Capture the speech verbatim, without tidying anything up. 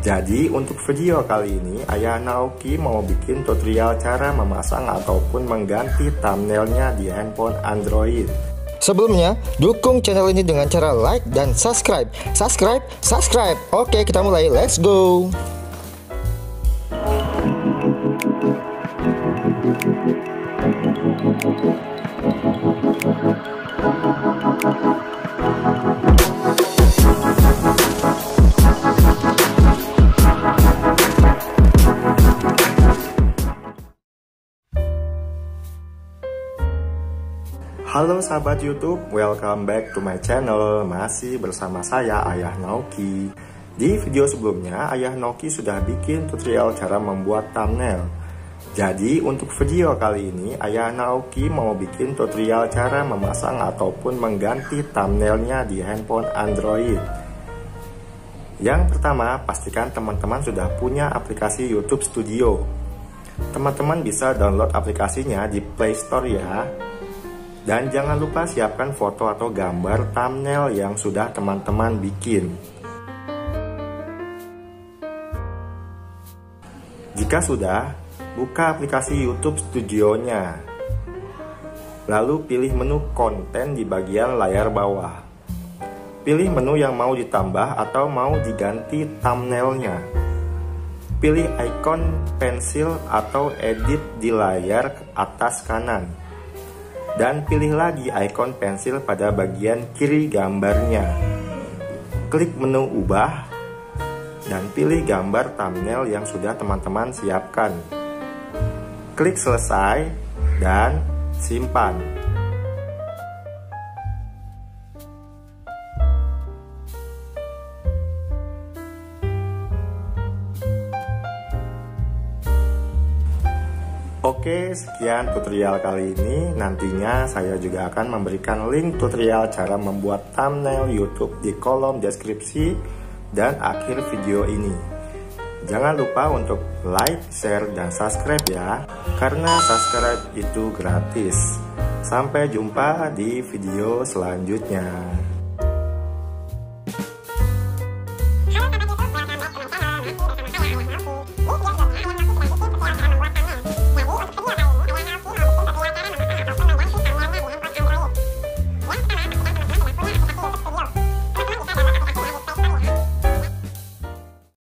Jadi untuk video kali ini Ayah Naoki mau bikin tutorial cara memasang ataupun mengganti thumbnailnya di handphone Android. Sebelumnya, dukung channel ini dengan cara like dan subscribe. Subscribe, subscribe. Oke, kita mulai. Let's go. Halo sahabat YouTube, welcome back to my channel. Masih bersama saya Ayah Naoki. Di video sebelumnya Ayah Naoki sudah bikin tutorial cara membuat thumbnail. Jadi untuk video kali ini Ayah Naoki mau bikin tutorial cara memasang ataupun mengganti thumbnailnya di handphone Android. Yang pertama, pastikan teman-teman sudah punya aplikasi YouTube Studio. Teman-teman bisa download aplikasinya di Play Store ya. Dan jangan lupa siapkan foto atau gambar thumbnail yang sudah teman-teman bikin. Jika sudah, buka aplikasi YouTube Studio-nya. Lalu pilih menu konten di bagian layar bawah. Pilih menu yang mau ditambah atau mau diganti thumbnailnya. Pilih ikon pensil atau edit di layar atas kanan. Dan pilih lagi ikon pensil pada bagian kiri gambarnya. Klik menu ubah dan pilih gambar thumbnail yang sudah teman-teman siapkan. Klik selesai dan simpan. Oke, sekian tutorial kali ini. Nantinya saya juga akan memberikan link tutorial cara membuat thumbnail YouTube di kolom deskripsi dan akhir video ini. Jangan lupa untuk like, share, dan subscribe ya, karena subscribe itu gratis. Sampai jumpa di video selanjutnya.